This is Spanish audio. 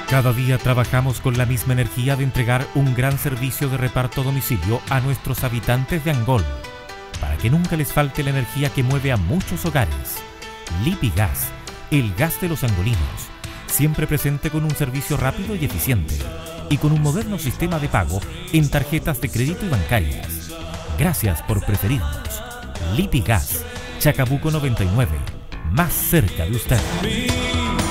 Cada día trabajamos con la misma energía de entregar un gran servicio de reparto a domicilio a nuestros habitantes de Angol, para que nunca les falte la energía que mueve a muchos hogares. Lipigas, el gas de los angolinos, siempre presente con un servicio rápido y eficiente, y con un moderno sistema de pago en tarjetas de crédito y bancarias. Gracias por preferirnos. Lipigas, Chacabuco 99, más cerca de usted.